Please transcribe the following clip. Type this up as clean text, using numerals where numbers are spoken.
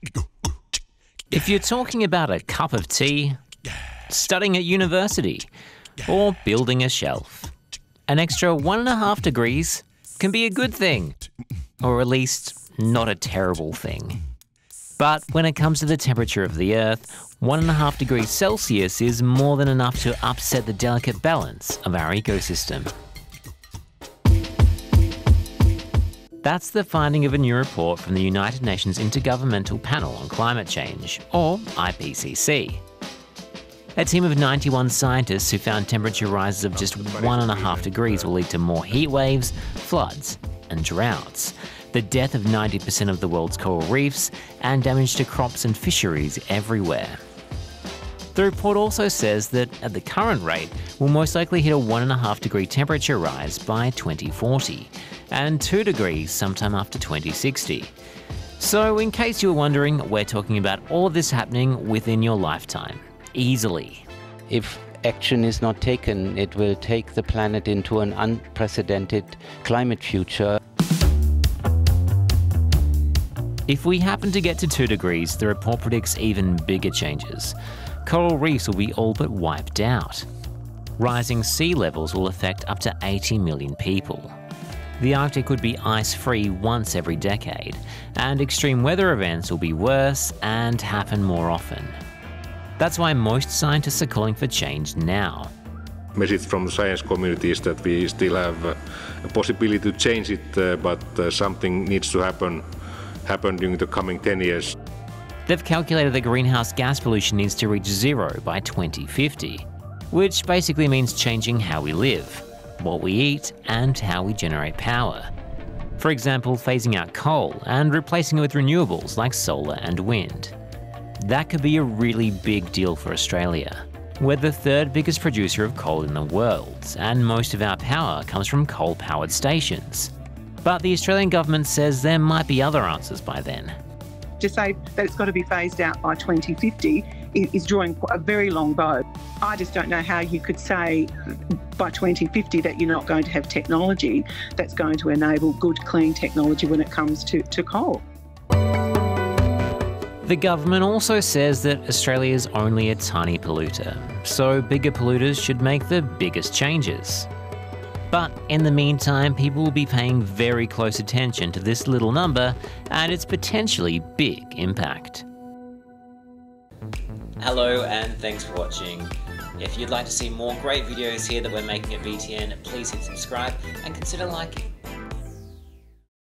If you're talking about a cup of tea, studying at university, or building a shelf, an extra 1.5 degrees can be a good thing, or at least not a terrible thing. But when it comes to the temperature of the Earth, 1.5 degrees Celsius is more than enough to upset the delicate balance of our ecosystem. That's the finding of a new report from the United Nations Intergovernmental Panel on Climate Change, or IPCC. A team of 91 scientists who found temperature rises of just 1.5 degrees will lead to more heat waves, floods, and droughts, the death of 90% of the world's coral reefs, and damage to crops and fisheries everywhere. The report also says that at the current rate, we'll most likely hit a 1.5 degree temperature rise by 2040, and 2 degrees sometime after 2060. So in case you were wondering, we're talking about all of this happening within your lifetime, easily. If action is not taken, it will take the planet into an unprecedented climate future. If we happen to get to 2 degrees, the report predicts even bigger changes. Coral reefs will be all but wiped out. Rising sea levels will affect up to 80 million people. The Arctic would be ice-free once every decade, and extreme weather events will be worse and happen more often. That's why most scientists are calling for change now. Message from the science community is that we still have a possibility to change it, but something needs to happen during the coming 10 years. They've calculated that greenhouse gas pollution needs to reach 0 by 2050, which basically means changing how we live, what we eat, and how we generate power. For example, phasing out coal and replacing it with renewables like solar and wind. That could be a really big deal for Australia. We're the 3rd biggest producer of coal in the world, and most of our power comes from coal-powered stations. But the Australian government says there might be other answers by then. To say that it's got to be phased out by 2050 is drawing a very long bow. I just don't know how you could say by 2050 that you're not going to have technology that's going to enable good, clean technology when it comes to coal. The government also says that Australia is only a tiny polluter, so bigger polluters should make the biggest changes. But in the meantime, people will be paying very close attention to this little number and its potentially big impact. Hello and thanks for watching. If you'd like to see more great videos here that we're making at BTN, please hit subscribe and consider liking.